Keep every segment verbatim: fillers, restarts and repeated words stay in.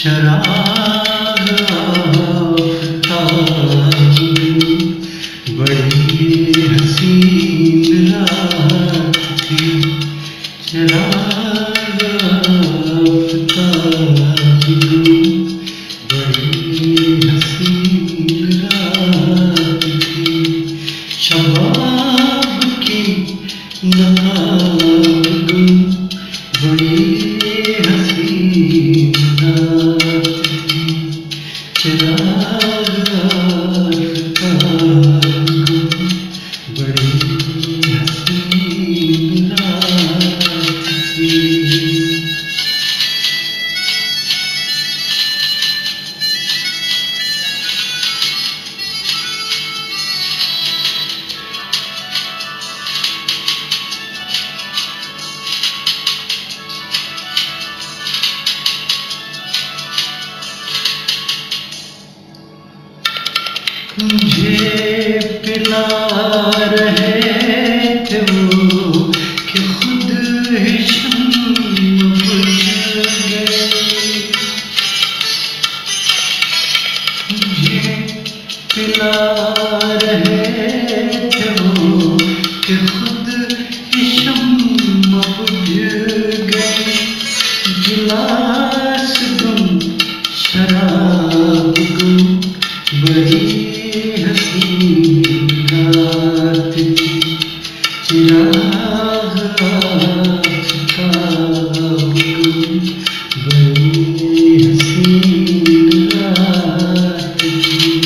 चराग आफ़ताब बड़ी हसीन रात थी। चराग आफ़ताब बड़ी हसीन रात थी। शबाब की नकाब बड़ी हसीन रात थी। चराग आफ़ताब बड़ी हसीन रात थी। मुझे पिला रहे थे वो कि खुद ही शम्म बुझ गए। मुझे पिला रहे थे वो कि खुद ही शम्म बुझ गए। गिलास गुम शराब गुम बड़ी हसीन रात थी। चिराग आफ़ताब बड़ी हसीन रात थी।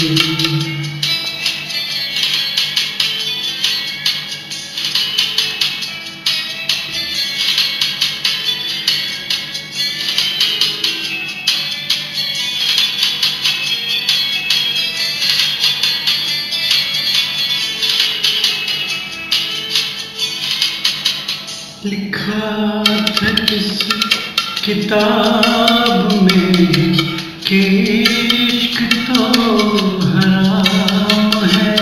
लिखा था किस किताब में कि इश्क तो हराम है।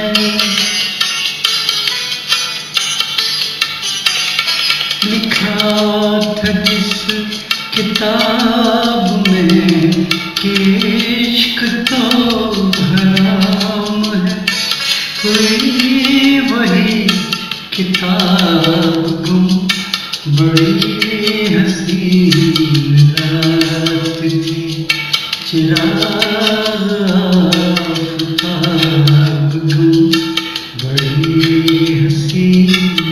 लिखा था जिस किताब में कि इश्क तो हराम है। कोई वही किताब गुम बड़ी हसीन रात थी। चिराग आफ़ताब बड़ी हसीन